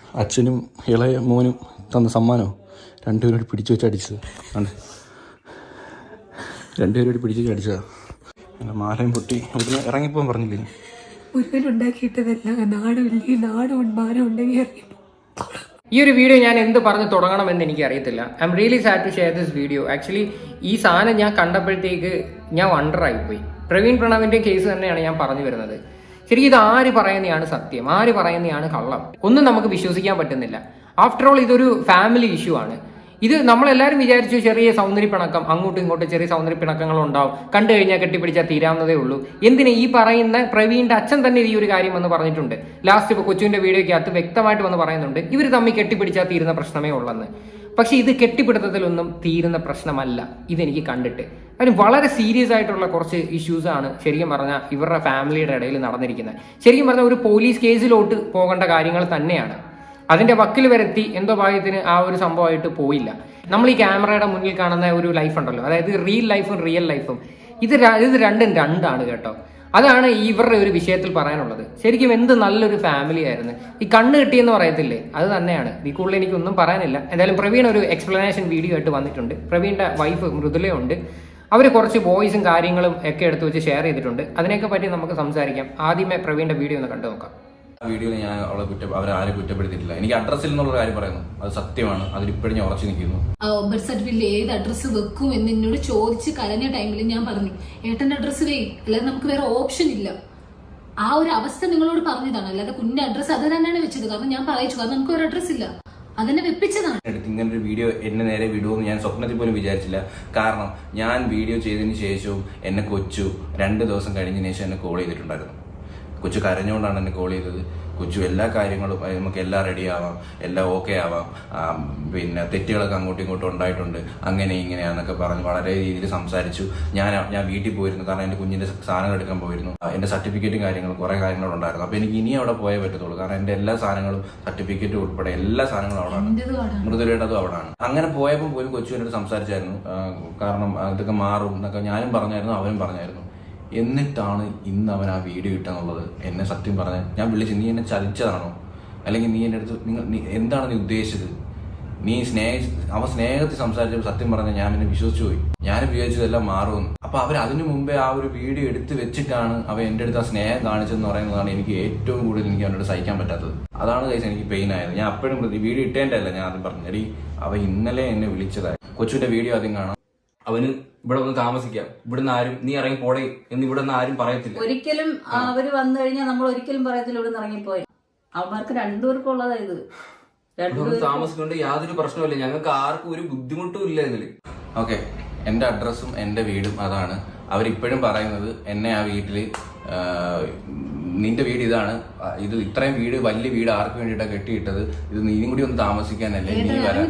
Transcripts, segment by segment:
അച്ഛനും ഇളയ മോനും തന്ന സമ്മാനമോ രണ്ടുപേരോട് പിടിച്ചു വെച്ച് അടിച്ചത് ആണ്. രണ്ടുപേരോട് പിടിച്ചു വെച്ച് അടിച്ചതാ. അങ്ങനെ മാലയും പൊട്ടി അവിടുന്ന് ഇറങ്ങിപ്പോകാൻ പറഞ്ഞില്ലേ? ഉണ്ടാക്കിയിട്ടതല്ല, നാടും മാനം ഉണ്ടെങ്കിൽ ഇറങ്ങിപ്പോ. ഈ ഒരു വീഡിയോ ഞാൻ എന്ത് പറഞ്ഞ് തുടങ്ങണമെന്ന് എനിക്ക് അറിയത്തില്ല. I am really sad to share this video. Actually ഈ സാധനം ഞാൻ കണ്ടപ്പോഴത്തേക്ക് ഞാൻ വണ്ടറായിപ്പോയി. പ്രവീൺ പ്രണവിന്റെ കേസ് തന്നെയാണ് ഞാൻ പറഞ്ഞു വരുന്നത്. ശരിക്കും ഇത് ആര് പറയുന്നതാണ് സത്യം, ആര് പറയുന്നതാണ് കള്ളം, ഒന്നും നമുക്ക് വിശ്വസിക്കാൻ പറ്റുന്നില്ല. ആഫ്റ്റർ ഓൾ ഇതൊരു ഫാമിലി ഇഷ്യൂ ആണ്. ഇത് നമ്മളെല്ലാവരും വിചാരിച്ചു ചെറിയ സൗന്ദര്യപ്പിണക്കം, അങ്ങോട്ടും ഇങ്ങോട്ടും ചെറിയ സൗന്ദര്യപ്പിണക്കങ്ങൾ ഉണ്ടാവും, കണ്ടു കഴിഞ്ഞാൽ കെട്ടിപ്പിടിച്ചാൽ തീരാവുന്നതേ ഉള്ളൂ. എന്തിനാ ഈ പറയുന്ന പ്രവീണിന്റെ അച്ഛൻ തന്നെ ഈ ഒരു കാര്യം വന്ന് പറഞ്ഞിട്ടുണ്ട്. ലാസ്റ്റ് ഇപ്പോൾ കൊച്ചുവിന്റെ വീഡിയോയ്ക്കകത്ത് വ്യക്തമായിട്ട് വന്ന് പറയുന്നുണ്ട് ഇവർ തമ്മിൽ കെട്ടിപ്പിടിച്ചാൽ തീരുന്ന പ്രശ്നമേ ഉള്ളെന്ന്. പക്ഷെ ഇത് കെട്ടിപ്പിടുത്തത്തിലൊന്നും തീരുന്ന പ്രശ്നമല്ല ഇതെനിക്ക് കണ്ടിട്ട്. അതിന് വളരെ സീരിയസ് ആയിട്ടുള്ള കുറച്ച് ഇഷ്യൂസ് ആണ് ശരിക്കും പറഞ്ഞാൽ ഇവരുടെ ഫാമിലിയുടെ ഇടയിൽ നടന്നിരിക്കുന്നത്. ശരിക്കും പറഞ്ഞാൽ ഒരു പോലീസ് കേസിലോട്ട് പോകേണ്ട കാര്യങ്ങൾ തന്നെയാണ്. അതിന്റെ വക്കിൽ വരെത്തി എന്തോ ഭാഗ്യത്തിന് ആ ഒരു സംഭവമായിട്ട് പോയില്ല. നമ്മൾ ഈ ക്യാമറയുടെ മുന്നിൽ കാണുന്ന ഒരു ലൈഫ് ഉണ്ടല്ലോ, അതായത് റിയൽ ലൈഫും റിയൽ ലൈഫും ഇത് രണ്ടും രണ്ടാണ് കേട്ടോ. അതാണ് ഇവരുടെ ഒരു വിഷയത്തിൽ പറയാനുള്ളത്. ശരിക്കും എന്ത് നല്ലൊരു ഫാമിലി ആയിരുന്നു. ഈ കണ്ണ് കിട്ടിയെന്ന് പറയത്തില്ലേ, അത് തന്നെയാണ്. ഈ കൂടുതൽ എനിക്കൊന്നും പറയാനില്ല. എന്തായാലും പ്രവീൺ ഒരു എക്സ്പ്ലനേഷൻ വീഡിയോ ആയിട്ട് വന്നിട്ടുണ്ട്. പ്രവീണിന്റെ വൈഫ് മൃദുലയുണ്ട്. അവർ കുറച്ച് വോയിസും കാര്യങ്ങളും ഒക്കെ എടുത്തു വെച്ച് ഷെയർ ചെയ്തിട്ടുണ്ട്. അതിനെയൊക്കെ പറ്റി നമുക്ക് സംസാരിക്കാം. ആദ്യമേ പ്രവീണിന്റെ വീഡിയോ ഒന്ന് കണ്ടു നോക്കാം. വീഡിയോയിൽ ഞാൻ അവരാരും കുറ്റപ്പെടുത്തിയിട്ടില്ല. എനിക്ക് അഡ്രസ്സിൽ നിന്നുള്ള കാര്യം പറയുന്നു, അത് സത്യമാണ്. അതിലിപ്പോഴും ഞാൻ ഉറച്ചു നിൽക്കുന്നു. ബർത്ത് സർട്ടിഫിക്കറ്റിൽ ഏത് അഡ്രസ്സ് വെക്കും എന്ന് എന്നോട് ചോദിച്ച് കരഞ്ഞ ടൈമിൽ ഞാൻ പറഞ്ഞു ഏട്ടന്റെ അഡ്രസ്സ് വേ, അല്ലാതെ നമുക്ക് വേറെ ഓപ്ഷൻ ഇല്ല. ആ ഒരു അവസ്ഥ നിങ്ങളോട് പറഞ്ഞതാണ്, അല്ലാതെ കുഞ്ഞിന്റെ അഡ്രസ്സ് അത് തന്നെയാണ് വെച്ചത്. കാരണം ഞാൻ പറയിച്ചു, കാരണം നമുക്ക് ഒരു അഡ്രസ് ഇല്ല, അതിനെ വെപ്പിച്ചതാണ്. ഇങ്ങനെ ഒരു വീഡിയോ എന്നെ നേരെ വിടുമെന്ന് ഞാൻ സ്വപ്നത്തിൽ പോലും വിചാരിച്ചില്ല. കാരണം ഞാൻ വീഡിയോ ചെയ്തതിന് ശേഷവും എന്നെ കൊച്ചു 2 ദിവസം കഴിഞ്ഞതിന് ശേഷം എന്നെ കോൾ ചെയ്തിട്ടുണ്ടായിരുന്നു. കൊച്ചു കരഞ്ഞുകൊണ്ടാണ് എന്നെ കോൾ ചെയ്തത്. കൊച്ചു എല്ലാ കാര്യങ്ങളും നമുക്ക് എല്ലാം റെഡി ആവാം, എല്ലാം ഓക്കെ ആവാം, പിന്നെ തെറ്റുകളൊക്കെ അങ്ങോട്ടും ഇങ്ങോട്ടും ഉണ്ടായിട്ടുണ്ട്, അങ്ങനെ ഇങ്ങനെയാന്നൊക്കെ പറഞ്ഞ് വളരെ രീതിയിൽ സംസാരിച്ചു. ഞാൻ വീട്ടിൽ പോയിരുന്നു, കാരണം എൻ്റെ കുഞ്ഞിന്റെ സാധനങ്ങൾ എടുക്കാൻ പോയിരുന്നു. എൻ്റെ സർട്ടിഫിക്കറ്റും കാര്യങ്ങളും കുറെ കാര്യങ്ങളുണ്ടായിരുന്നു. അപ്പൊ എനിക്ക് ഇനി അവിടെ പോയേ പറ്റത്തുള്ളൂ, കാരണം എൻ്റെ എല്ലാ സാധനങ്ങളും സർട്ടിഫിക്കറ്റും ഉൾപ്പെടെ എല്ലാ സാധനങ്ങളും അവിടെയാണ്, മൃദുലയുടേതും അവിടെയാണ്. അങ്ങനെ പോയപ്പോൾ പോലും കൊച്ചു എന്നോട് സംസാരിച്ചായിരുന്നു. കാരണം ഇതൊക്കെ മാറും എന്നൊക്കെ ഞാനും പറഞ്ഞായിരുന്നു, അവനും പറഞ്ഞായിരുന്നു. എന്നിട്ടാണ് ഇന്ന് അവൻ ആ വീഡിയോ ഇട്ടെന്നുള്ളത് എന്നെ സത്യം പറഞ്ഞാൽ ഞാൻ വിളിച്ചു, നീ എന്നെ ചതിച്ചതാണോ, അല്ലെങ്കിൽ നീ എൻ്റെ അടുത്ത് നീ എന്താണ് നീ ഉദ്ദേശിച്ചത്, നീ അവൻ സ്നേഹത്തിൽ സംസാരിച്ചപ്പോൾ സത്യം പറഞ്ഞാൽ ഞാൻ എന്നെ വിശ്വസിച്ചു പോയി. ഞാൻ വിചാരിച്ചതെല്ലാം മാറുമെന്ന്. അപ്പൊ അവർ അതിനു മുമ്പേ ആ ഒരു വീഡിയോ എടുത്ത് വെച്ചിട്ടാണ് അവൻ എൻ്റെ അടുത്ത് ആ സ്നേഹം കാണിച്ചതെന്ന് പറയുന്നതാണ് എനിക്ക് ഏറ്റവും കൂടുതൽ എനിക്ക് അവനോട് സഹിക്കാൻ പറ്റാത്തത്. അതാണ് കൈസ് എനിക്ക് പെയിൻ ആയത്. ഞാൻ അപ്പോഴും വീഡിയോ ഇട്ടേൻ്റെ അല്ല, ഞാൻ ആദ്യം പറഞ്ഞു, എടി അവൻ ഇന്നലെ എന്നെ വിളിച്ചതായി. കൊച്ചുവിന്റെ വീഡിയോ ആദ്യം കാണാം. അവന് ഇവിടെ വന്ന് താമസിക്കാം, ഇവിടുന്ന് ആരും നീ ഇറങ്ങി പോടേ എന്ന് ഇവിടുന്ന് ആരും പറയത്തില്ല. ഒരിക്കലും അവര് വന്നു കഴിഞ്ഞാൽ നമ്മൾ ഒരിക്കലും പറയത്തില്ല ഇവിടുന്ന് ഇറങ്ങിപ്പോയി. അവന്മാർക്ക് രണ്ടുപേർക്കും ഉള്ളതാ ഇത്. താമസിക്കൊണ്ട് യാതൊരു പ്രശ്നമില്ല, ഞങ്ങൾക്ക് ആർക്കും ഒരു ബുദ്ധിമുട്ടും ഇല്ല ഇതില്. ഓക്കെ, എന്റെ അഡ്രസ്സും എന്റെ വീടും അതാണ്. അവരിപ്പോഴും പറയുന്നത് എന്നെ ആ വീട്ടില് നിന്റെ വീട് ഇതാണ്, ഇത് ഇത്രയും വീട് വലിയ വീട് ആർക്ക് വേണ്ടിയിട്ടാണ് കെട്ടിയിട്ടത്, ഇത് നീയും കൂടി ഒന്ന് താമസിക്കാനല്ലേ, നീ വരാൻ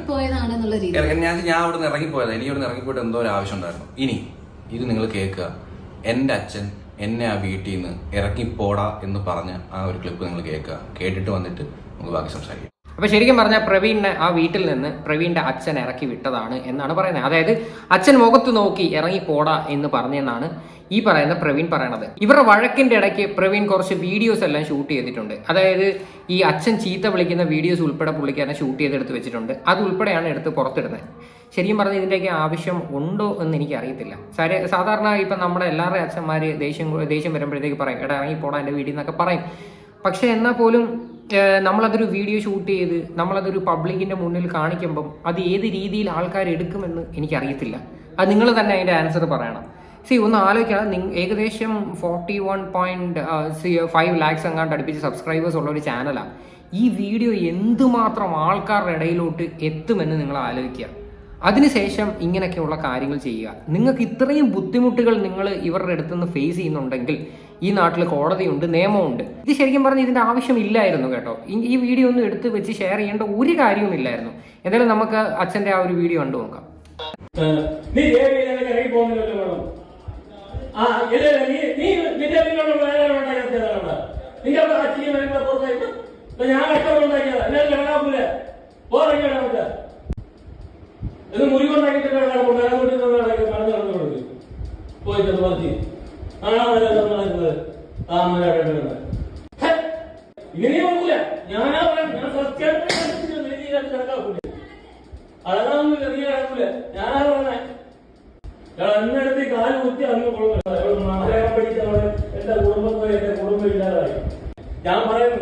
ഞാൻ അവിടെ നിന്ന് ഇറങ്ങിപ്പോയതാ. എനിക്ക് ഇവിടെ നിന്ന് ഇറങ്ങിപ്പോയിട്ട് എന്തോ ഒരു ആവശ്യം ഉണ്ടായിരുന്നു. ഇനി ഇത് നിങ്ങൾ കേൾക്കുക, എന്റെ അച്ഛൻ എന്നെ ആ വീട്ടിൽ നിന്ന് ഇറങ്ങിപ്പോടാ എന്ന് പറഞ്ഞ ആ ഒരു ക്ലിപ്പ് നിങ്ങൾ കേൾക്കുക. കേട്ടിട്ട് വന്നിട്ട് നമുക്ക് ബാക്കി സംസാരിക്കാം. അപ്പൊ ശരിക്കും പറഞ്ഞാൽ പ്രവീണിനെ ആ വീട്ടിൽ നിന്ന് പ്രവീണിന്റെ അച്ഛൻ ഇറക്കി വിട്ടതാണ് എന്നാണ് പറയുന്നത്. അതായത് അച്ഛൻ മുഖത്ത് നോക്കി ഇറങ്ങി പോടാ എന്ന് പറഞ്ഞെന്നാണ് ഈ പറയുന്ന പ്രവീൺ പറയണത്. ഇവരുടെ വഴക്കിന്റെ ഇടയ്ക്ക് പ്രവീൺ കുറച്ച് വീഡിയോസ് എല്ലാം ഷൂട്ട് ചെയ്തിട്ടുണ്ട്. അതായത് ഈ അച്ഛൻ ചീത്ത വിളിക്കുന്ന വീഡിയോസ് ഉൾപ്പെടെ പുള്ളിക്കാരനെ ഷൂട്ട് ചെയ്തെടുത്ത് വെച്ചിട്ടുണ്ട്. അത് ഉൾപ്പെടെയാണ് എടുത്ത് പുറത്തിടുന്നത്. ശരിക്കും പറഞ്ഞാൽ ഇതിന്റെയൊക്കെ ആവശ്യം ഉണ്ടോ എന്ന് എനിക്ക് അറിയത്തില്ല. സാധാരണ ഇപ്പം നമ്മുടെ എല്ലാവരുടെയും അച്ഛന്മാര് ദേഷ്യം വരുമ്പോഴത്തേക്ക് പറയും എടാ ഇറങ്ങി പോടാ എൻ്റെ വീട്ടിൽ നിന്നൊക്കെ പറയും. പക്ഷെ എന്നാൽ പോലും നമ്മളതൊരു വീഡിയോ ഷൂട്ട് ചെയ്ത് നമ്മളതൊരു പബ്ലിക്കിന്റെ മുന്നിൽ കാണിക്കുമ്പം അത് ഏത് രീതിയിൽ ആൾക്കാർ എടുക്കുമെന്ന് എനിക്കറിയത്തില്ല. അത് നിങ്ങൾ തന്നെ അതിന്റെ ആൻസർ പറയണം. ഒന്ന് ആലോചിക്കാം, ഏകദേശം 41.5 lakhs എങ്ങാണ്ട് അടുപ്പിച്ച് സബ്സ്ക്രൈബേഴ്സ് ഉള്ള ഒരു ചാനലാണ്. ഈ വീഡിയോ എന്തുമാത്രം ആൾക്കാരുടെ ഇടയിലോട്ട് എത്തുമെന്ന് നിങ്ങൾ ആലോചിക്കുക. അതിനുശേഷം ഇങ്ങനെയൊക്കെയുള്ള കാര്യങ്ങൾ ചെയ്യുക. നിങ്ങൾക്ക് ഇത്രയും ബുദ്ധിമുട്ടുകൾ നിങ്ങൾ ഇവരുടെ അടുത്തുനിന്ന് ഫേസ് ചെയ്യുന്നുണ്ടെങ്കിൽ ഈ നാട്ടിൽ കോടതിയുണ്ട്, നിയമമുണ്ട്. ഇത് ശരിക്കും പറഞ്ഞാൽ ഇതിന്റെ ആവശ്യമില്ലായിരുന്നു കേട്ടോ. ഈ വീഡിയോ ഒന്നും എടുത്ത് വെച്ച് ഷെയർ ചെയ്യേണ്ട ഒരു കാര്യവുമില്ലായിരുന്നു. എന്തായാലും നമുക്ക് അച്ഛന്റെ ആ ഒരു വീഡിയോ കണ്ടു നോക്കാം. ഇങ്ങനെ ഞാൻ സത്യം അടങ്ങാനൊന്നുമില്ല, നീ അടങ്ങൂല. ഞാനാ പറഞ്ഞേ എന്നെടുത്ത് കാല് കുത്തി അന്ന് മലയാളം പഠിച്ചവള് എന്റെ കുടുംബത്തോടെ എന്റെ കുടുംബം ഇല്ലാതായി. ഞാൻ പറയുന്നു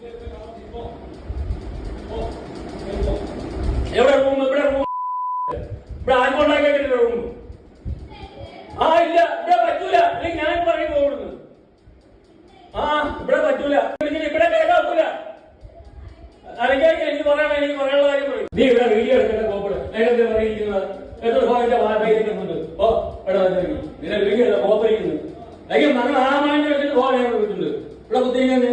എവിടെ റൂം, ഇവിടെ റൂം, ഇവിടെ ആർക്കുണ്ടാക്കിയിട്ടില്ല റൂം. ആ ഇല്ല, ഇവിടെ പറ്റൂല, അല്ലെങ്കിൽ ഞാൻ പറയുന്നു ഓടുന്നു. ആ ഇവിടെ പറ്റൂല, ഇവിടെ കേൾക്കൂല. അല്ലെങ്കിൽ എനിക്ക് പറയണം, എനിക്ക് പറയാനുള്ള കാര്യം പറയും. നീ ഇവിടെ വീഡിയോ എടുക്കേണ്ട കോപ്പട് നേരത്തെ പറഞ്ഞിരിക്കുന്നത് എത്ര ഫോണിന്റെ വായ്പയുണ്ട്. ഓ എടാ നിന്റെ വീഡിയോ കോപ്പറിക്കുന്നത് അല്ലെങ്കിൽ ഞങ്ങൾ ആ മാറ്റി വെച്ചിട്ട് ഫോൺ ഞങ്ങൾ വിട്ടിട്ടുണ്ട്. ഇവിടെ കുത്തിങ്ങനെ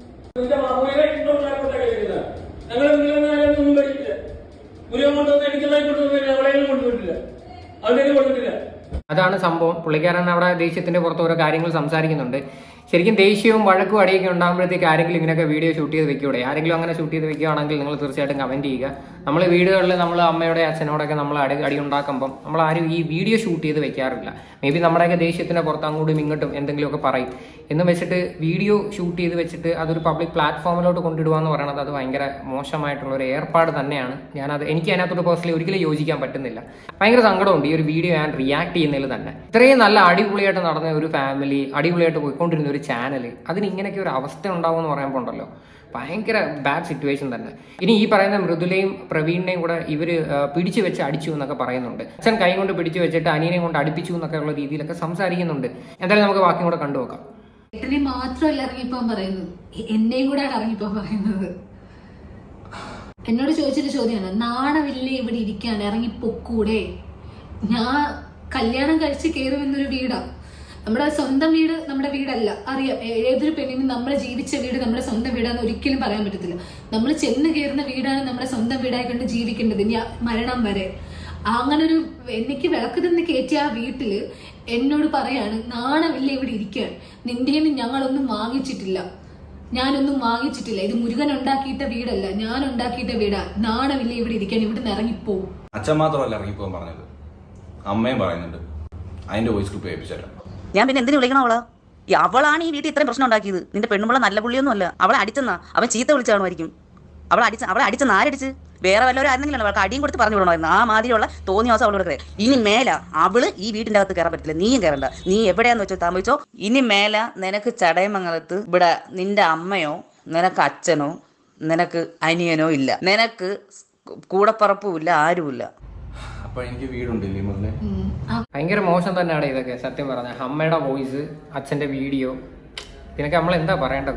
ഞങ്ങൾ ഒന്നും കഴിച്ചില്ല. ഗുരുവൻ കൊണ്ടുവന്ന് എനിക്കെല്ലാം കൊണ്ടുവന്നില്ല, എവിടെയെങ്കിലും കൊണ്ടുപോയിട്ടില്ല, അവിടെയും കൊടുത്തിട്ടില്ല. അതാണ് സംഭവം. പുള്ളിക്കാരൻ അവിടെ ദേഷ്യത്തിന്റെ പുറത്ത് ഓരോ കാര്യങ്ങൾ സംസാരിക്കുന്നുണ്ട്. ശരിക്കും ദേഷ്യവും വഴക്കും അടിയൊക്കെ ഉണ്ടാകുമ്പോഴത്തേക്ക് ആരെങ്കിലും ഇങ്ങനെയൊക്കെ വീഡിയോ ഷൂട്ട് ചെയ്ത് വെക്കൂടെ? ആരെങ്കിലും അങ്ങനെ ഷൂട്ട് ചെയ്ത് വെക്കുകയാണെങ്കിൽ നിങ്ങൾ തീർച്ചയായിട്ടും കമന്റ് ചെയ്യുക. നമ്മൾ വീടുകളിൽ നമ്മൾ അമ്മയുടെ അച്ഛനോടൊക്കെ നമ്മൾ അടി ഉണ്ടാക്കുമ്പം നമ്മൾ ആരും ഈ വീഡിയോ ഷൂട്ട് ചെയ്ത് വെക്കാറില്ല. മേ ബി നമ്മുടെയൊക്കെ ദേഷ്യത്തിന്റെ പുറത്ത് അങ്ങോട്ടും ഇങ്ങോട്ടും എന്തെങ്കിലുമൊക്കെ പറയും എന്ന് വെച്ചിട്ട് വീഡിയോ ഷൂട്ട് ചെയ്ത് വെച്ചിട്ട് അതൊരു പബ്ലിക് പ്ലാറ്റ്ഫോമിലോട്ട് കൊണ്ടിടുക എന്ന് പറയുന്നത് അത് ഭയങ്കര മോശമായിട്ടുള്ള ഒരു ഏർപ്പാട് തന്നെയാണ്. എനിക്ക് അതിനകത്തോട്ട് പേഴ്സണലി ഒരിക്കലും യോജിക്കാൻ പറ്റുന്നില്ല. ഭയങ്കര സങ്കടമുണ്ട് ഈ ഒരു വീഡിയോ ഞാൻ റിയാക്ട് ചെയ്യുന്നതിൽ തന്നെ. ഇത്രയും നല്ല അടിപൊളിയായിട്ട് നടന്ന ഒരു ഫാമിലി, അടിപൊളിയായിട്ട് പോയിക്കൊണ്ടിരുന്ന ഒരു ചാനൽ, അതിന് ഇങ്ങനെയൊക്കെ ഒരു അവസ്ഥ ഉണ്ടാവും എന്ന് പറയുമ്പോൾ ഉണ്ടല്ലോ, ഭയങ്കര ബാഡ് സിറ്റുവേഷൻ തന്നെ. ഇനി ഈ പറയുന്ന മൃദുലയും പ്രവീണിനെയും കൂടെ ഇവര് പിടിച്ചു വെച്ച് അടിച്ചു എന്നൊക്കെ പറയുന്നുണ്ട്. അച്ഛൻ കൈ കൊണ്ട് പിടിച്ചു വെച്ചിട്ട് അനിയനെ കൊണ്ട് അടുപ്പിച്ചു എന്നൊക്കെ ഉള്ള രീതിയിലൊക്കെ സംസാരിക്കുന്നുണ്ട്. എന്തായാലും നമുക്ക് ബാക്കി കൂടെ കണ്ടുനോക്കാം. ഏട്ടനെ മാത്രമല്ല ഇറങ്ങിപ്പോൻ പറയുന്നത്, എന്നെയും കൂടെ ഇറങ്ങിപ്പോൻ പറയുന്നത്. എന്നോട് ചോദിച്ചൊരു ചോദ്യമാണ്, നാണമില്ലേ ഇവിടെ ഇരിക്കാൻ, ഇറങ്ങി പൊക്കൂടെ? ഞാൻ കല്യാണം കഴിച്ച് കയറുമെന്നൊരു വീടാ. നമ്മുടെ സ്വന്തം വീട് നമ്മുടെ വീടല്ല, അറിയാം. ഏതൊരു പെണ്ണിനും നമ്മളെ ജീവിച്ച വീട് നമ്മുടെ സ്വന്തം വീടാന്ന് ഒരിക്കലും പറയാൻ പറ്റത്തില്ല. നമ്മൾ ചെന്ന് കയറുന്ന വീടാണ് നമ്മുടെ സ്വന്തം വീടായി കൊണ്ട് ജീവിക്കേണ്ടത് ഇനി മരണം വരെ. അങ്ങനൊരു എനിക്ക് വിളക്ക് തന്നെ കയറ്റിയ ആ വീട്ടില് എന്നോട് പറയാണ്, നാണമില്ല ഇവിടെ ഇരിക്കാൻ, നിന്റെന്ന് ഞങ്ങളൊന്നും വാങ്ങിച്ചിട്ടില്ല, ഞാനൊന്നും വാങ്ങിച്ചിട്ടില്ല, ഇത് മുരുകൻ ഉണ്ടാക്കിയിട്ട വീടല്ല, ഞാൻ ഉണ്ടാക്കിയിട്ട വീടാ, നാണമില്ല ഇവിടെ ഇരിക്കാൻ, ഇവിടുന്ന് ഇറങ്ങിപ്പോവും. അച്ഛൻ മാത്രമല്ല ഇറങ്ങിപ്പോകാൻ പറഞ്ഞത്, അമ്മയും പറയുന്നുണ്ട്. അതിന്റെ വോയിസ് ക്ലിപ്പ് കേൾപ്പിച്ചാലോ? ഞാൻ പിന്നെ എന്തിനു വിളിക്കണം അവളാ? അവളാണ് ഈ വീട്ടിൽ ഇത്രയും പ്രശ്നം ഉണ്ടാക്കിയത്. നിന്റെ പെണ്ണുമ്പള നല്ല പുള്ളിയൊന്നും അല്ല. അവളെ അടിച്ചെന്നാ അവൻ ചീത്ത വിളിച്ചാണുമായിരിക്കും. അവളെ അടിച്ചെന്ന് ആരടിച്ച്? വേറെ വല്ലവരും ആയിരുന്നെങ്കിലും അവൾക്ക് അടിയും കൊടുത്ത് പറഞ്ഞു വിടണമായിരുന്നു. ആ മാതിരിയുള്ള തോന്നിയാസം അവളോട് കയറി. ഇനി മേല അവള് ഈ വീട്ടിന്റെ അകത്ത് കയറാൻ പറ്റില്ല. നീയും കയറണ്ട. നീ എവിടെയാന്ന് വെച്ചോ താമസിച്ചോ. ഇനി മേല നിനക്ക് ചടയമംഗലത്ത് ഇവിടെ നിന്റെ അമ്മയോ നിനക്ക് അച്ഛനോ നിനക്ക് അനിയനോ ഇല്ല. നിനക്ക് കൂടപ്പറപ്പും ഇല്ല, ആരുമില്ല. എനിക്ക് വീടുണ്ടില്ലേ മുതലേ? ഭയങ്കര മോശം തന്നെയാണ് ഇതൊക്കെ സത്യം പറഞ്ഞ. അമ്മയുടെ വോയിസ്, അച്ഛന്റെ വീഡിയോ, ഇതിനൊക്കെ നമ്മൾ എന്താ പറയേണ്ടത്?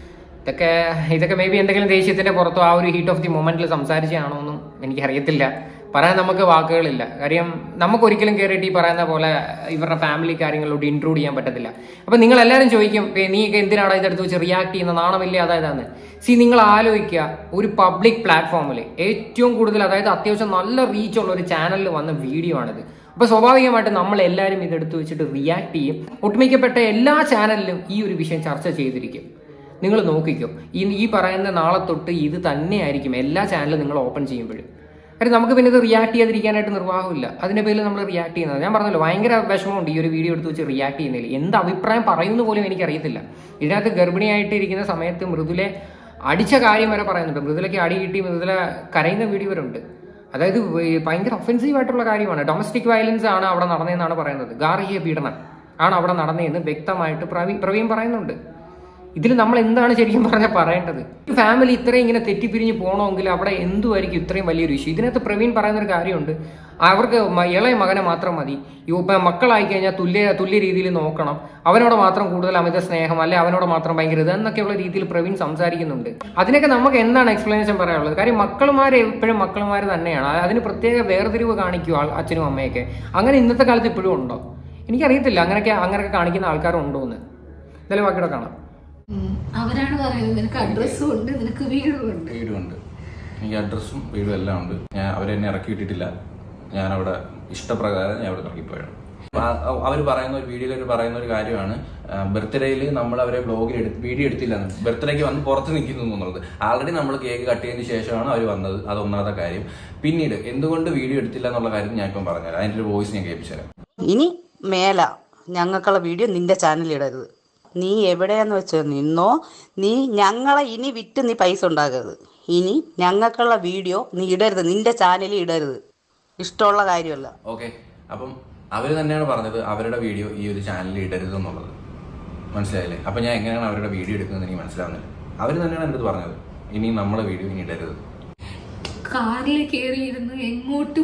ഇതൊക്കെ മേ ബി എന്തെങ്കിലും ദേഷ്യത്തിന്റെ പുറത്തോ ആ ഒരു ഹീറ്റ് ഓഫ് ദി മൊമെന്റിൽ സംസാരിച്ചാണോ എന്നും എനിക്കറിയത്തില്ല. പറയാൻ നമുക്ക് വാക്കുകളില്ല. കാര്യം നമുക്ക് ഒരിക്കലും കയറിയിട്ട് ഈ പറയുന്ന പോലെ ഇവരുടെ ഫാമിലി കാര്യങ്ങളിലോട്ട് ഇൻക്ലൂഡ് ചെയ്യാൻ പറ്റത്തില്ല. അപ്പൊ നിങ്ങൾ എല്ലാവരും ചോദിക്കും, നീ എന്തിനാണ് ഇതെടുത്ത് വെച്ച് റിയാക്ട് ചെയ്യുന്ന, നാണമില്ലേ? അതായതാണ് നിങ്ങൾ ആലോചിക്കുക, ഒരു പബ്ലിക് പ്ലാറ്റ്ഫോമിൽ ഏറ്റവും കൂടുതൽ, അതായത് അത്യാവശ്യം നല്ല റീച്ച് ഉള്ള ഒരു ചാനലിൽ വന്ന വീഡിയോ ആണിത്. അപ്പൊ സ്വാഭാവികമായിട്ട് നമ്മൾ എല്ലാവരും ഇതെടുത്ത് വെച്ചിട്ട് റിയാക്ട് ചെയ്യും. ഒട്ടുമിക്കപ്പെട്ട എല്ലാ ചാനലിലും ഈ ഒരു വിഷയം ചർച്ച ചെയ്തിരിക്കും. നിങ്ങൾ നോക്കിക്കോ, ഈ പറയുന്ന നാളെ തൊട്ട് ഇത് തന്നെയായിരിക്കും എല്ലാ ചാനലും നിങ്ങൾ ഓപ്പൺ ചെയ്യുമ്പോഴും. കാര്യം നമുക്ക് പിന്നെ ഇത് റിയാക്ട് ചെയ്യാതിരിക്കാനായിട്ട് നിർവാഹമില്ല. അതിന്റെ പേരിൽ നമ്മൾ റിയാക്ട് ചെയ്യുന്നത്, ഞാൻ പറഞ്ഞല്ലോ, ഭയങ്കര വിഷമമുണ്ട് ഈ ഒരു വീഡിയോ എടുത്ത് വെച്ച് റിയാക്ട് ചെയ്യുന്നതിൽ. എന്ത് അഭിപ്രായം പറയുന്നു പോലും എനിക്കറിയത്തില്ല. ഇതിനകത്ത് ഗർഭിണിയായിട്ട് ഇരിക്കുന്ന സമയത്ത് മൃദുലെ അടിച്ച കാര്യം വരെ പറയുന്നുണ്ട്. മൃദുലയ്ക്ക് അടി കിട്ടി, മൃദുല കരയുന്ന വീഡിയോ വരെ ഉണ്ട്. അതായത് ഭയങ്കര ഒഫൻസീവ് ആയിട്ടുള്ള കാര്യമാണ്. ഡൊമസ്റ്റിക് വയലൻസ് ആണ് അവിടെ നടന്നതെന്നാണ് പറയുന്നത്. ഗാർഹിക പീഡനം ആണ് അവിടെ നടന്നതെന്ന് വ്യക്തമായിട്ട് പ്രവീൺ പറയുന്നുണ്ട്. ഇതിൽ നമ്മൾ എന്താണ് ശരിക്കും പറഞ്ഞാൽ പറയേണ്ടത്? ഫാമിലി ഇത്രയും ഇങ്ങനെ തെറ്റിപ്പിരിഞ്ഞ് പോകണമെങ്കിൽ അവിടെ എന്തുമായിരിക്കും ഇത്രയും വലിയൊരു ഇഷ്യൂ? ഇതിനകത്ത് പ്രവീൺ പറയുന്നൊരു കാര്യമുണ്ട്, അവർക്ക് ഇളയ മകനെ മാത്രം മതി, മക്കളായി കഴിഞ്ഞാൽ തുല്യ രീതിയിൽ നോക്കണം, അവനോട് മാത്രം കൂടുതൽ അമിത സ്നേഹം, അല്ലെ അവനോട് മാത്രം ഭയങ്കര ഇത് എന്നൊക്കെയുള്ള രീതിയിൽ പ്രവീൺ സംസാരിക്കുന്നുണ്ട്. അതിനൊക്കെ നമുക്ക് എന്താണ് എക്സ്പ്ലനേഷൻ പറയാനുള്ളത്? കാര്യം മക്കളുമാർ എപ്പോഴും മക്കളുമാർ തന്നെയാണ്. അതിന് പ്രത്യേക വേർതിരിവ് കാണിക്കുക അച്ഛനും അമ്മയൊക്കെ. അങ്ങനെ ഇന്നത്തെ കാലത്ത് ഇപ്പോഴും ഉണ്ടോ? എനിക്കറിയത്തില്ല അങ്ങനെയൊക്കെ കാണിക്കുന്ന ആൾക്കാരുണ്ടോ എന്ന്. എന്തായാലും ബാക്കിയുടെ കാണാം. അവരാണ് പറയുന്നത് നിനക്ക് അഡ്രസ്സും ഉണ്ട്, നിനക്ക് വീടുണ്ട്. എനിക്ക് അഡ്രസ്സും വീടും എല്ലാം ഉണ്ട്. ഞാൻ അവരെന്നെ ഇറക്കി വിട്ടിട്ടില്ല. ഞാൻ അവിടെ ഇഷ്ടപ്രകാരം ഞാൻ അവിടെ ഇറക്കിപ്പോയാണ്. അവർ പറയുന്ന ഒരു വീഡിയോയിൽ പറയുന്ന ഒരു കാര്യമാണ്, ബർത്ത്ഡേയിൽ നമ്മൾ അവരെ ബ്ലോഗിൽ വീഡിയോ എടുത്തില്ല, ബർത്ത്ഡേക്ക് വന്ന് പുറത്ത് നിൽക്കുന്നു എന്നുള്ളത്. ആൾറെഡി നമ്മൾ കേക്ക് കട്ട് ചെയ്തതിന് ശേഷമാണ് അവർ വന്നത്. അത് ഒന്നാമത്തെ കാര്യം. പിന്നീട് എന്തുകൊണ്ട് വീഡിയോ എടുത്തില്ല എന്നുള്ള കാര്യം ഞാൻ ഇപ്പം പറഞ്ഞുതരാം. അതിൻ്റെ ഒരു വോയിസ് ഞാൻ കേൾപ്പിച്ചുതരാം. ഇനി മേല ഞങ്ങൾക്കുള്ള വീഡിയോ നിന്റെ ചാനലിൽ ഇടരുത്. നീ എവിടെയാന്ന് വെച്ചോ നിന്നോ. നീ ഞങ്ങളെ ഇനി വിറ്റ് നീ പൈസ ഉണ്ടാക്കരുത്. ഇനി ഞങ്ങൾക്കുള്ള വീഡിയോ നീ ഇടരുത്, നിന്റെ ചാനലിൽ ഇടരുത്. ഇഷ്ടമുള്ള കാര്യമല്ല. ഓക്കെ, അപ്പം അവർ തന്നെയാണ് പറഞ്ഞത് അവരുടെ വീഡിയോ ഈ ഒരു ചാനലിൽ ഇടരുത് എന്നുള്ളത്. മനസ്സിലായില്ലേ? അപ്പം ഞാൻ എങ്ങനെയാണ് അവരുടെ വീഡിയോ എടുക്കുന്നത് എനിക്ക് മനസ്സിലാവുന്നില്ല. അവർ തന്നെയാണ് എൻ്റെ അടുത്ത് പറഞ്ഞത് ഇനി നമ്മളെ വീഡിയോ ഇനി ഇടരുത്. കാറിൽ കയറിയിരുന്ന് എങ്ങോട്ട്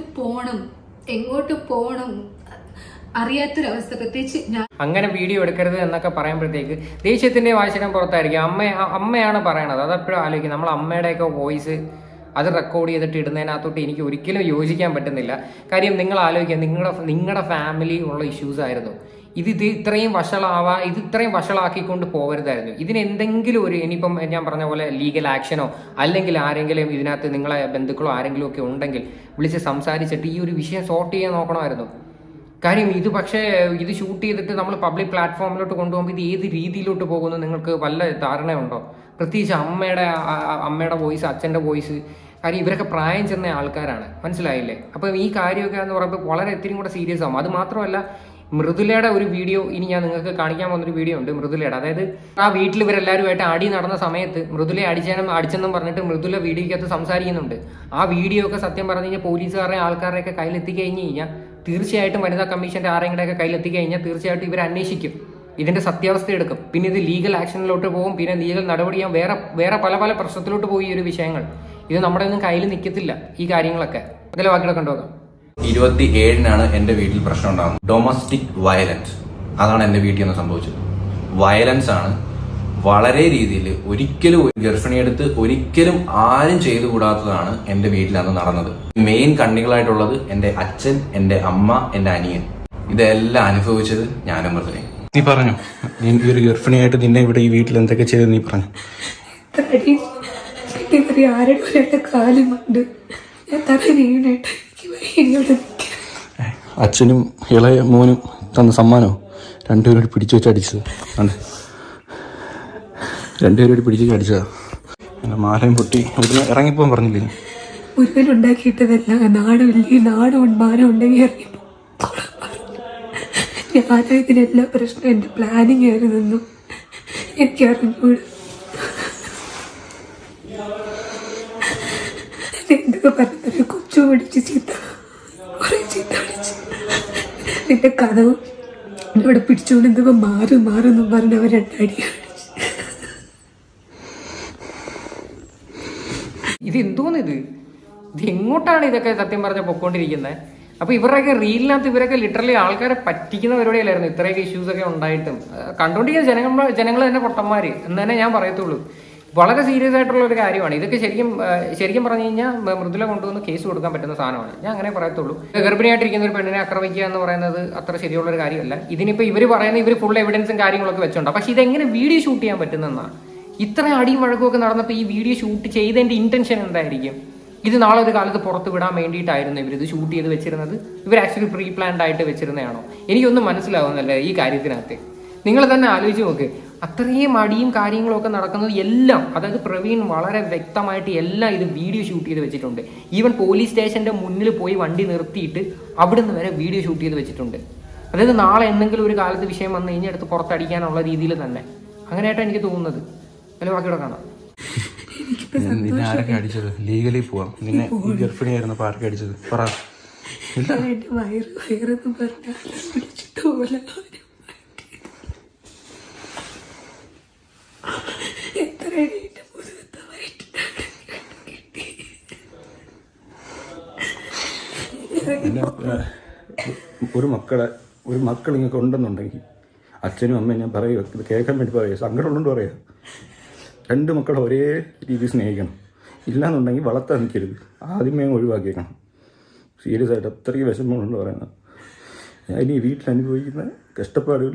പോണം അറിയാത്തൊരവസ്ഥ. പ്രത്യേകിച്ച് ഞാൻ അങ്ങനെ വീഡിയോ എടുക്കരുത് എന്നൊക്കെ പറയുമ്പോഴത്തേക്ക് ദേഷ്യത്തിന്റെ വാശനം പുറത്തായിരിക്കും. അമ്മയാണ് പറയണത്. അതെപ്പോഴും ആലോചിക്കും. നമ്മൾ അമ്മയുടെയൊക്കെ വോയിസ് അത് റെക്കോർഡ് ചെയ്തിട്ട് ഇടുന്നതിനകത്തോട്ട് എനിക്ക് ഒരിക്കലും യോജിക്കാൻ പറ്റുന്നില്ല. കാര്യം നിങ്ങൾ ആലോചിക്കുക, നിങ്ങളുടെ ഫാമിലി ഉള്ള ഇഷ്യൂസ് ആയിരുന്നു ഇത് ഇത്രയും വഷളാക്കിക്കൊണ്ട് പോകരുതായിരുന്നു. ഇതിനെന്തെങ്കിലും ഒരു, ഇനിയിപ്പം ഞാൻ പറഞ്ഞ പോലെ ലീഗൽ ആക്ഷനോ അല്ലെങ്കിൽ ആരെങ്കിലും ഇതിനകത്ത് നിങ്ങളെ ബന്ധുക്കളോ ആരെങ്കിലും ഒക്കെ ഉണ്ടെങ്കിൽ വിളിച്ച് സംസാരിച്ചിട്ട് ഈ ഒരു വിഷയം സോർട്ട് ചെയ്യാൻ നോക്കണമായിരുന്നു. കാര്യം ഇത് ഇത് ഷൂട്ട് ചെയ്തിട്ട് നമ്മൾ പബ്ലിക് പ്ലാറ്റ്ഫോമിലോട്ട് കൊണ്ടുപോകുമ്പോൾ ഇത് ഏത് രീതിയിലോട്ട് പോകുന്നു നിങ്ങൾക്ക് വല്ല ധാരണയുണ്ടോ? പ്രത്യേകിച്ച് അമ്മയുടെ വോയിസ്, അച്ഛൻ്റെ വോയിസ്. കാര്യം ഇവരൊക്കെ പ്രായം ചെന്ന ആൾക്കാരാണ്. മനസ്സിലായില്ലേ? അപ്പം ഈ കാര്യമൊക്കെ എന്ന് പറയുമ്പോൾ വളരെ ഒത്തിരി കൂടെ സീരിയസ് ആവും. അത് മാത്രമല്ല, മൃദുലയുടെ ഒരു വീഡിയോ ഇനി ഞാൻ നിങ്ങൾക്ക് കാണിക്കാൻ പോകുന്നൊരു വീഡിയോ ഉണ്ട് മൃദുലയുടെ. അതായത് ആ വീട്ടിൽ ഇവരെല്ലാവരുമായിട്ട് അടി നടന്ന സമയത്ത് മൃദുലയെ അടിച്ചെന്നും പറഞ്ഞിട്ട് മൃദുല വീഡിയോക്കകത്ത് സംസാരിക്കുന്നുണ്ട്. ആ വീഡിയോ ഒക്കെ സത്യം പറഞ്ഞു കഴിഞ്ഞാൽ പോലീസുകാരുടെ ആൾക്കാരുടെയൊക്കെ കയ്യിലെത്തി കഴിഞ്ഞ് കഴിഞ്ഞാൽ തീർച്ചയായിട്ടും വനിതാ കമ്മീഷന്റെ ആരെങ്കിലുമൊക്കെ കയ്യിലെത്തി കഴിഞ്ഞാൽ തീർച്ചയായിട്ടും ഇവർ അന്വേഷിക്കും, ഇതിന്റെ സത്യാവസ്ഥ എടുക്കും. പിന്നെ ഇത് ലീഗൽ ആക്ഷനിലോട്ട് പോകും. പിന്നെ ലീഗൽ നടപടിയാവും. വേറെ പല പ്രശ്നത്തിലോട്ട് പോയി ഈ ഒരു വിഷയങ്ങൾ. ഇത് നമ്മുടെ ഒന്നും കയ്യിൽ നിൽക്കത്തില്ല ഈ കാര്യങ്ങളൊക്കെ. അതിലെ ബാക്കിയൊക്കെ കണ്ടുപോകാം. 27-നാണ് എന്റെ വീട്ടിൽ പ്രശ്നം ഉണ്ടാകുന്നത്. ഡൊമസ്റ്റിക് വയലൻസ്, അതാണ് എന്റെ വീട്ടിൽ നിന്ന് സംഭവിച്ചത്. വയലൻസ് ആണ് വളരെ രീതിയിൽ. ഒരിക്കലും ഗർഭിണിയെടുത്ത് ഒരിക്കലും ആരും ചെയ്തുകൂടാത്തതാണ് എന്റെ വീട്ടിൽ അന്ന് നടന്നത്. മെയിൻ കണ്ണികളായിട്ടുള്ളത് എന്റെ അച്ഛൻ, എന്റെ അമ്മ, എന്റെ അനിയൻ. ഇതെല്ലാം അനുഭവിച്ചത് ഞാനും മൃദുലയും. നീ പറഞ്ഞു ഈ ഒരു ഗർഭിണിയായിട്ട് നിന്നെ ഇവിടെ ഈ വീട്ടിൽ എന്തൊക്കെ ചെയ്ത് നീ പറഞ്ഞു. ആരുടെ കാലുമുണ്ട്, ഞാൻ തല വീണായിട്ട് അച്ഛനും ഇളയ മോനും തന്ന സമ്മാനോ രണ്ടുപേരോട് പിടിച്ചു വെച്ച് അടിച്ചത്. രണ്ടുപേരോട് പിടിച്ചു വെച്ച് അടിച്ചതാ. മാലയും പൊട്ടി അവിടുന്ന് ഇറങ്ങിപ്പോൻ പറഞ്ഞില്ലേ? മുരുകനുണ്ടാക്കിയിട്ടതല്ല, നാടും മാനം ഉണ്ടെങ്കിൽ ഇറങ്ങിപ്പോ. ഞാനായതിനെല്ലാ പ്രശ്നം എന്റെ പ്ലാനിങ് ആയിരുന്നു, എനിക്കറിഞ്ഞൂട്. എന്തൊക്കെ പറഞ്ഞൊരു കൊച്ചു പിടിച്ച് ചീത്ത വിളിച്ച് നിന്റെ കഥവും ഇവിടെ പിടിച്ചുകൊണ്ട് എന്തൊക്കെ മാറും പറഞ്ഞവർ രണ്ടടി. ഇത് എന്തോന്നിത്? ഇത് എങ്ങോട്ടാണ് ഇതൊക്കെ സത്യം പറഞ്ഞ പൊക്കോണ്ടിരിക്കുന്നത്? അപ്പൊ ഇവരുടെയൊക്കെ റീലിനകത്ത് ഇവരൊക്കെ ലിറ്ററലി ആൾക്കാരെ പറ്റിക്കുന്ന പരിപാടിയല്ലായിരുന്നു ഇത്രയൊക്കെ ഇഷ്യൂസ് ഒക്കെ ഉണ്ടായിട്ടും. കണ്ടോണ്ടിരിക്കുന്ന ജനങ്ങൾ തന്നെ പൊട്ടന്മാര് എന്ന് തന്നെ ഞാൻ പറയത്തുള്ളൂ. വളരെ സീരിയസ് ആയിട്ടുള്ള ഒരു കാര്യമാണ് ഇതൊക്കെ. ശരിക്കും പറഞ്ഞു കഴിഞ്ഞാൽ മൃദുല കൊണ്ടുവന്ന് കേസ് കൊടുക്കാൻ പറ്റുന്ന സാധനമാണ്, ഞാൻ അങ്ങനെ പറയത്തുള്ളൂ. ഗർഭിണിയായിട്ടിരിക്കുന്ന ഒരു പെണ്ണിനെ ആക്രമിക്കുക എന്ന് പറയുന്നത് അത്ര ശരിയുള്ള ഒരു കാര്യമല്ല. ഇതിനിപ്പോൾ ഇവർ ഇവർ ഫുൾ എവിഡൻസും കാര്യങ്ങളൊക്കെ വെച്ചോണ്ടാണ്. പക്ഷെ ഇതെങ്ങനെ വീഡിയോ ഷൂട്ട് ചെയ്യാൻ പറ്റുന്നതെന്നാണ്. ഇത്ര അടിയും വഴക്കുമൊക്കെ നടന്നപ്പോൾ ഈ വീഡിയോ ഷൂട്ട് ചെയ്തതിന്റെ ഇന്റൻഷൻ എന്തായിരിക്കും? ഇത് നാളെ ഒരു കാലത്ത് പുറത്ത് വിടാൻ വേണ്ടിയിട്ടായിരുന്നു ഇവരിത് ഷൂട്ട് ചെയ്ത് വെച്ചിരുന്നത്? ഇവർ ആക്ച്വലി പ്രീ പ്ലാൻഡ് ആയിട്ട് വെച്ചിരുന്നതാണോ? എനിക്കൊന്നും മനസ്സിലാവുന്നല്ല ഈ കാര്യത്തിനകത്ത്. നിങ്ങൾ തന്നെ ആലോചിച്ച് നോക്ക്. അത്രയും അടിയും കാര്യങ്ങളും ഒക്കെ നടക്കുന്നത് എല്ലാം, അതായത് പ്രവീൺ വളരെ വ്യക്തമായിട്ട് എല്ലാം ഇത് വീഡിയോ ഷൂട്ട് ചെയ്ത് വെച്ചിട്ടുണ്ട്. ഈവൻ പോലീസ് സ്റ്റേഷന്റെ മുന്നിൽ പോയി വണ്ടി നിർത്തിയിട്ട് അവിടുന്ന് വരെ വീഡിയോ ഷൂട്ട് ചെയ്ത് വെച്ചിട്ടുണ്ട്. അതായത് നാളെ എന്തെങ്കിലും ഒരു കാലത്ത് വിഷയം വന്നു കഴിഞ്ഞാൽ എടുത്ത് പുറത്തടിക്കാനുള്ള രീതിയിൽ തന്നെ. അങ്ങനെയായിട്ടാണ് എനിക്ക് തോന്നുന്നത്. അല്ല ബാക്കിയുടെ കാണാം. നിന്നെ ആരൊക്കെ അടിച്ചത്? ലീഗലി പോവാം. നിന്നെ ഈ ഗർഭിണിയായിരുന്നപ്പോൾ ആരൊക്കെ അടിച്ചത് പറ. ഒരു മക്കൾ ഇങ്ങനെ ഉണ്ടെന്നുണ്ടെങ്കിൽ അച്ഛനും അമ്മയും ഞാൻ പറയുക, ഇത് കേൾക്കാൻ വേണ്ടി പറയുക, സങ്കടമുള്ളതുകൊണ്ട് പറയുക. രണ്ട് മക്കളെ ഒരേ രീതിയിൽ സ്നേഹിക്കണം. ഇല്ലാന്നുണ്ടെങ്കിൽ വളർത്താൻ നിൽക്കരുത്, ആദ്യമേ ഒഴിവാക്കിയേക്കണം. സീരിയസ് ആയിട്ട് അത്രയ്ക്ക് വിഷമമുണ്ട് പറയുന്നത്. ഞാൻ ഇനി വീട്ടിൽ അനുഭവിക്കുന്ന കഷ്ടപ്പാടുകൾ.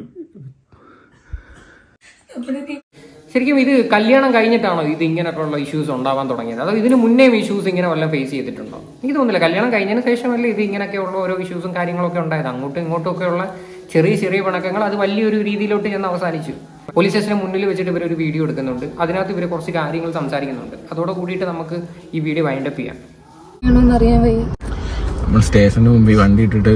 ശരിക്കും ഇത് കല്യാണം കഴിഞ്ഞിട്ടാണോ ഇത് ഇങ്ങനെയുള്ള ഇഷ്യൂസ് ഉണ്ടാവാൻ തുടങ്ങിയത്? അതോ ഇതിന് മുന്നേ ഇഷ്യൂസ് ഇങ്ങനെ വല്ലതും ഫേസ് ചെയ്തിട്ടുണ്ടോ? എനിക്ക് തോന്നുന്നില്ല. കല്യാണം കഴിഞ്ഞതിന് ശേഷമല്ലേ ഇത് ഇങ്ങനെയൊക്കെയുള്ള ഓരോ ഇഷ്യൂസും കാര്യങ്ങളൊക്കെ ഉണ്ടായത്. അങ്ങോട്ടും ഇങ്ങോട്ടുമൊക്കെയുള്ള ചെറിയ പിണക്കങ്ങൾ അത് വലിയൊരു രീതിയിലോട്ട് ചെന്ന് അവസാനിച്ചു. പോലീസ് സ്റ്റേഷന് മുന്നിൽ വെച്ചിട്ട് ഇവർ ഒരു വീഡിയോ എടുക്കുന്നുണ്ട്. അതിനകത്ത് ഇവർ കുറച്ച് കാര്യങ്ങൾ സംസാരിക്കുന്നുണ്ട്. അതോടെ കൂടിയിട്ട് നമുക്ക് ഈ വീഡിയോ വൈൻഡപ്പ് ചെയ്യാം. നമ്മൾ സ്റ്റേഷന് മുമ്പിൽ വണ്ടി ഇട്ടിട്ട്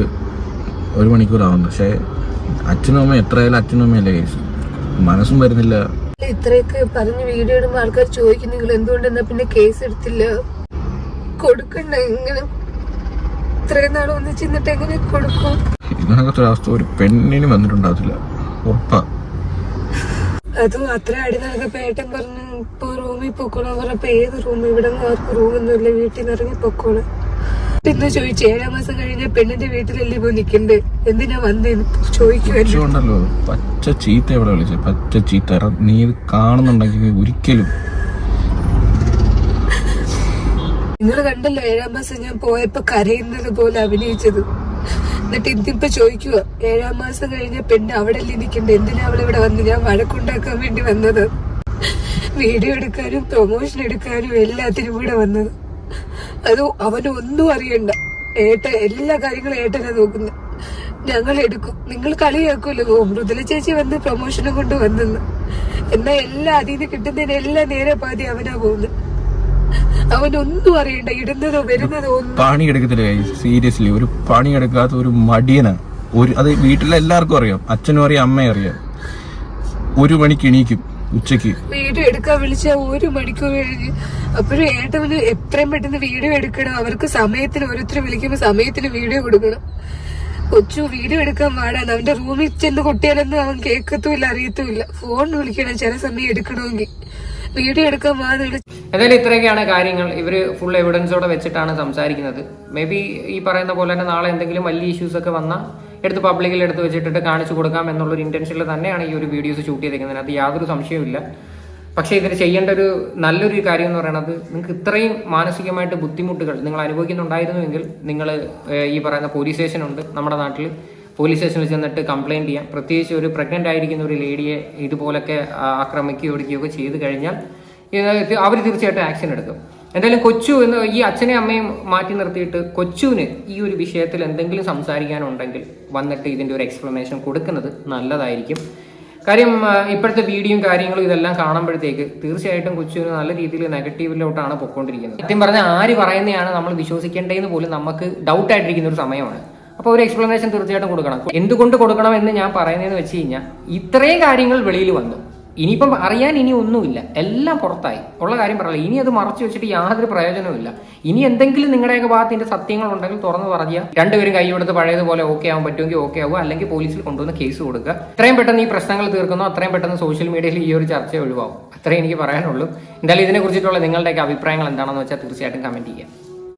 1 മണിക്കൂറാവുന്നു. പക്ഷേ അച്ഛനും അമ്മയും എത്രയായാലും അച്ഛനും അമ്മയല്ലേ കേസ്. മനസ്സും വരുന്നില്ല, ഇത്രയൊക്കെ പറഞ്ഞ് വീഡിയോ ഇടുമ്പോൾ ആൾക്കാർ ചോദിക്കും നിങ്ങൾ എന്തുകൊണ്ടെന്നാ പിന്നെ കേസ് എടുത്തില്ല, കൊടുക്കണ്ട, ഇങ്ങനെ ഇത്രയും നാൾ ഒന്നിച്ച് നിന്നിട്ട് എങ്ങനെ കൊടുക്കും? ഇതിനകത്തൊരു അവസ്ഥ ഒരു പെണ്ണിന് വന്നിട്ടുണ്ടാകത്തില്ല, ഉറപ്പാ. അതും അത്ര അടി നടക്കപ്പോ ഏട്ടൻ പറഞ്ഞു ഇപ്പൊ റൂമിൽ പൊക്കോളാൻ പറഞ്ഞപ്പോ ഏത് റൂം, ഇവിടെ ആർക്കും റൂമൊന്നുമില്ല, വീട്ടിൽ നിന്ന് ഇറങ്ങി പൊക്കോളാം. പിന്നെ ചോദിച്ചു 7 മാസം കഴിഞ്ഞ പെണ്ണിന്റെ വീട്ടിലല്ലേ പോയി നിക്കണ്ടേ, എന്തിനാ വന്നേന്ന് ചോദിക്കുമല്ലോ. പച്ച ചീത്ത എവിടെ വിളിച്ചത്, പച്ച ചീത്ത. നീ ഇത് കാണുന്നുണ്ടെങ്കിൽ ഒരിക്കലും. നിങ്ങൾ കണ്ടല്ലോ 7 മാസം ഞാൻ പോയപ്പോ കരയുന്നത് പോലെ അഭിനയിച്ചത്. എന്നിട്ട് ഇതിപ്പോ ചോദിക്കുക 7 മാസം കഴിഞ്ഞ പെണ്ണ് അവിടെ അല്ലേ നിക്കണ്ടേ, എന്തിനാ അവളിവിടെ വന്ന്? ഞാൻ വഴക്കുണ്ടാക്കാൻ വേണ്ടി വന്നത്, വീഡിയോ എടുക്കാനും പ്രൊമോഷൻ എടുക്കാനും എല്ലാത്തിനും കൂടെ വന്നത്. അത് അവനൊന്നും അറിയണ്ട, എല്ലാ കാര്യങ്ങളും ഏട്ടനാ നോക്കുന്നത്. ഞങ്ങൾ എടുക്കും, നിങ്ങൾ കളിയാക്കുമല്ലോ മൃദുല ചേച്ചി വന്ന് പ്രൊമോഷനും കൊണ്ട് വന്നെന്ന്. എന്നാ എല്ലാം അതിൽ നിന്ന് കിട്ടുന്നതിനെല്ലാം നേരെ പാതി അവനാ പോകുന്നത്. അവനൊന്നും അറിയണ്ട, ഇടുന്നതോ വരുന്നതോ ഒന്നും പണിയെടുക്കത്തില്ല. സീരിയസ്ലി ഒരു പണിയെടുക്കാത്ത ഒരു മടിയനാ. അത് വീട്ടിലെ എല്ലാവർക്കും അറിയാം, അച്ഛനും അറിയാം, അമ്മയും അറിയാം. 1 മണിക്ക് എണീക്കും, ഉച്ചക്ക് വീഡിയോ എടുക്കാൻ വിളിച്ച 1 മണിക്കൂർ കഴിഞ്ഞ്. അപ്പോഴും ഏട്ടവന് എത്രയും പെട്ടെന്ന് വീഡിയോ എടുക്കണം. അവർക്ക് സമയത്തിന് ഓരോരുത്തർ വിളിക്കുമ്പോ സമയത്തിന് വീഡിയോ കൊടുക്കണം. കൊച്ചു വീഡിയോ എടുക്കാൻ പാടാണ്. അവന്റെ റൂമിൽ ചെന്ന് കൊട്ടിയാലൊന്നും അവൻ കേൾക്കത്തുമില്ല, അറിയത്തുമില്ല. ഫോൺ വിളിക്കണം ചില സമയം എടുക്കണമെങ്കിൽ, വീഡിയോ എടുക്കാൻ പാടില്ല. എന്തായാലും ഇത്രയൊക്കെയാണ് കാര്യങ്ങൾ. ഇവര് ഫുൾ എവിഡൻസോടെ വെച്ചിട്ടാണ് സംസാരിക്കുന്നത്. മേ ബി ഈ പറയുന്ന പോലെ തന്നെ നാളെ എന്തെങ്കിലും വലിയ ഇഷ്യൂസ് ഒക്കെ വന്നാൽ എടുത്ത് പബ്ലിക്കിൽ എടുത്ത് വെച്ചിട്ട് കാണിച്ചു കൊടുക്കാം എന്നുള്ളൊരു ഇന്റൻഷനിൽ തന്നെയാണ് ഈ ഒരു വീഡിയോസ് ഷൂട്ട് ചെയ്തിരിക്കുന്നത്. അത് യാതൊരു സംശയവുമില്ല. പക്ഷേ ഇതിൽ ചെയ്യേണ്ട ഒരു നല്ലൊരു കാര്യം എന്ന് പറയുന്നത്, നിങ്ങൾക്ക് ഇത്രയും മാനസികമായിട്ട് ബുദ്ധിമുട്ടുകൾ നിങ്ങൾ അനുഭവിക്കുന്നുണ്ടായിരുന്നുവെങ്കിൽ നിങ്ങൾ ഈ പറയുന്ന പോലീസ് സ്റ്റേഷൻ ഉണ്ട് നമ്മുടെ നാട്ടിൽ, പോലീസ് സ്റ്റേഷനിൽ ചെന്നിട്ട് കംപ്ലൈന്റ് ചെയ്യാം. പ്രത്യേകിച്ച് ഒരു പ്രഗ്നന്റ് ആയിരിക്കുന്ന ഒരു ലേഡിയെ ഇതുപോലൊക്കെ ആക്രമിക്കുകയോ ഒടുക്കുകയോ ചെയ്ത് കഴിഞ്ഞാൽ അവർ തീർച്ചയായിട്ടും ആക്ഷൻ എടുക്കും. എന്തായാലും കൊച്ചു എന്ന് ഈ അച്ഛനെയും അമ്മയും മാറ്റി നിർത്തിയിട്ട് കൊച്ചുവിന് ഈ ഒരു വിഷയത്തിൽ എന്തെങ്കിലും സംസാരിക്കാനുണ്ടെങ്കിൽ വന്നിട്ട് ഇതിന്റെ ഒരു എക്സ്പ്ലനേഷൻ കൊടുക്കുന്നത് നല്ലതായിരിക്കും. കാര്യം ഇപ്പോഴത്തെ വീഡിയോയും കാര്യങ്ങളും ഇതെല്ലാം കാണുമ്പോഴത്തേക്ക് തീർച്ചയായിട്ടും കൊച്ചുവിന് നല്ല രീതിയിൽ നെഗറ്റീവിലോട്ടാണ് പൊയ്ക്കൊണ്ടിരിക്കുന്നത്. സത്യം പറഞ്ഞാൽ ആര് പറയുന്നതാണ് നമ്മൾ വിശ്വസിക്കേണ്ടതെന്ന് പോലും നമുക്ക് ഡൗട്ട് ആയിട്ടിരിക്കുന്ന ഒരു സമയമാണ്. അപ്പോൾ ഒരു എക്സ്പ്ലനേഷൻ തീർച്ചയായിട്ടും കൊടുക്കണം. എന്തുകൊണ്ട് കൊടുക്കണം എന്ന് ഞാൻ പറയുന്നതെന്ന് വെച്ച് കഴിഞ്ഞാൽ, ഇത്രയും കാര്യങ്ങൾ വെളിയിൽ വന്നു, ഇനിയിപ്പം അറിയാൻ ഇനി ഒന്നുമില്ല, എല്ലാം പുറത്തായി. ഉള്ള കാര്യം പറയില്ല, ഇനി അത് മറച്ചു വെച്ചിട്ട് യാതൊരു പ്രയോജനവുമില്ല. ഇനി എന്തെങ്കിലും നിങ്ങളുടെയൊക്കെ ഭാഗത്തിന്റെ സത്യങ്ങളുണ്ടെങ്കിൽ തുറന്നു പറയുക. രണ്ടുപേരും കൈയെടുത്ത് പഴയതുപോലെ ഓക്കെ ആവാൻ പറ്റുമെങ്കിൽ ഓക്കെ ആവുക, അല്ലെങ്കിൽ പോലീസിൽ കൊണ്ടുവന്ന് കേസ് കൊടുക്കുക. എത്രയും പെട്ടെന്ന് ഈ പ്രശ്നങ്ങൾ തീർക്കുന്നു അത്രയും പെട്ടെന്ന് സോഷ്യൽ മീഡിയയിൽ ഈ ഒരു ചർച്ച ഒഴിവാകും. അത്രേ എനിക്ക് പറയാനുള്ളൂ. എന്തായാലും ഇതിനെ കുറിച്ചിട്ടുള്ള നിങ്ങളുടെയൊക്കെ അഭിപ്രായങ്ങൾ എന്താണെന്ന് വെച്ചാൽ തീർച്ചയായിട്ടും കമന്റ് ചെയ്യുക.